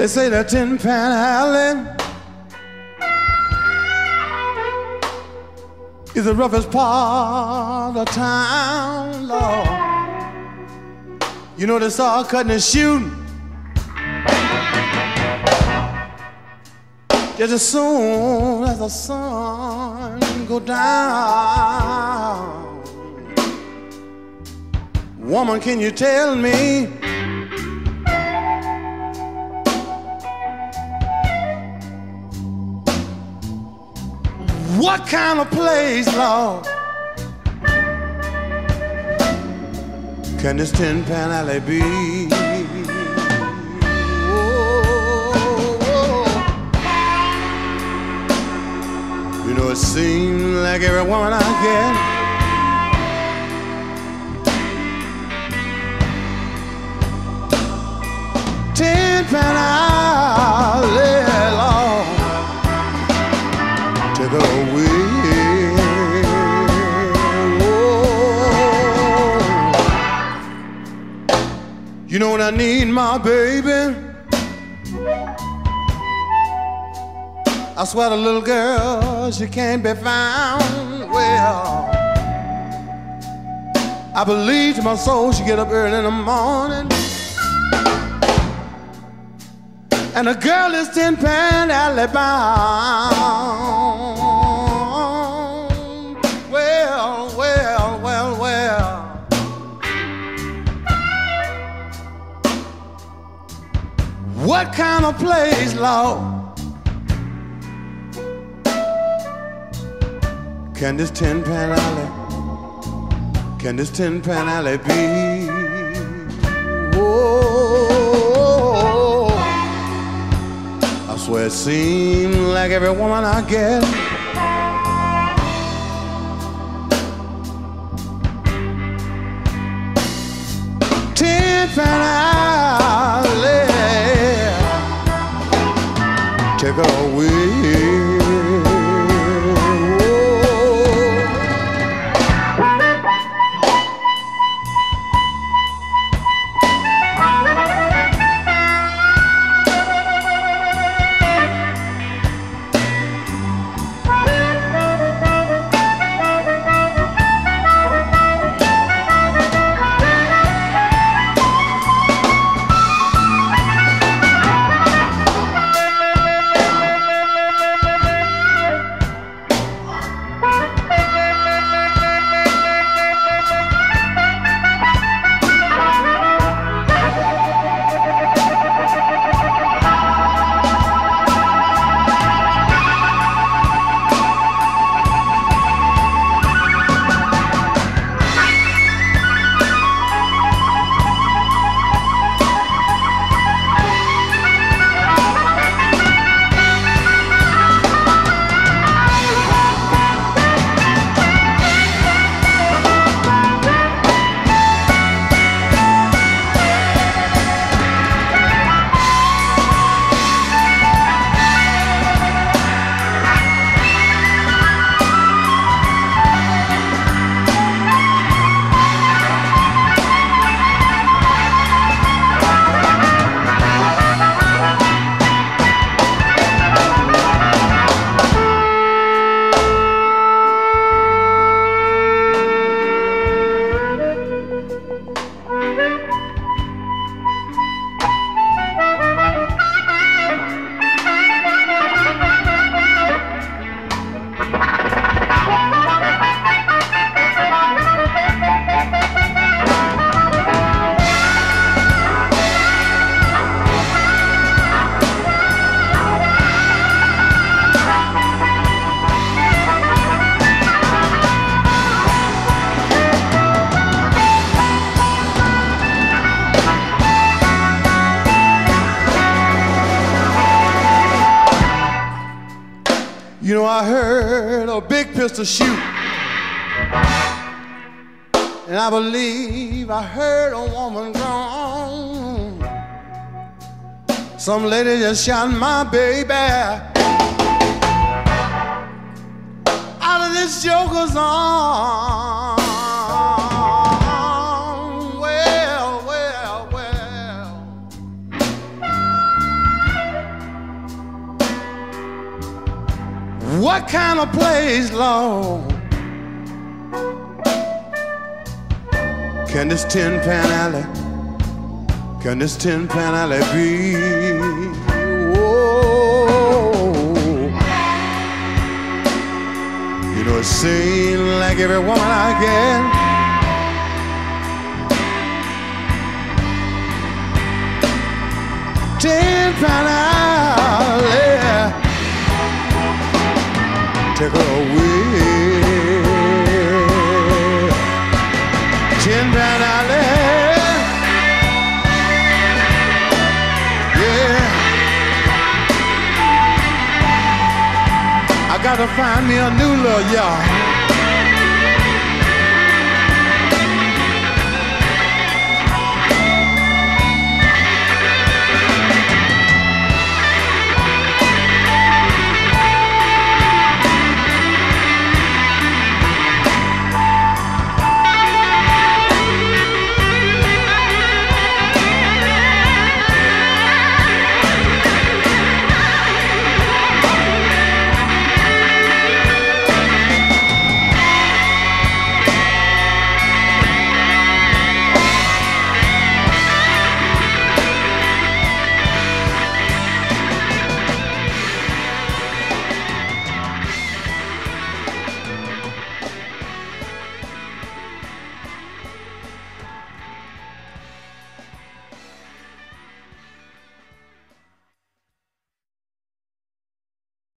They say the Tin Pan Alley is the roughest part of town, Lord. You know they start cutting and shooting just as soon as the sun go down. Woman, can you tell me what kind of place, Lord, can this Tin Pan Alley be? You know, it seems like every woman I get Tin Pan Alley, Lord, take her away. Oh. You know what I need, my baby? I swear the little girl, she can't be found. Well, I believe to my soul she get up early in the morning, and the girl is Tin Pan Alley bound. Well, well, well, well. What kind of place, Lord, can this Tin Pan Alley, can this Tin Pan Alley be? Oh, I swear it seems like every woman I get Tin Pan Alley, take her away. You know, I heard a big pistol shoot, and I believe I heard a woman groan. Some lady just shot my baby out of this joker's arm. Well, well, well. What kind of place, Lord, can this Tin Pan Alley, can this Tin Pan Alley be? Oh, you know, it seems like every woman I get Tin Pan Alley, take her away. Tin Pan Alley, yeah. I gotta find me a new love, y'all.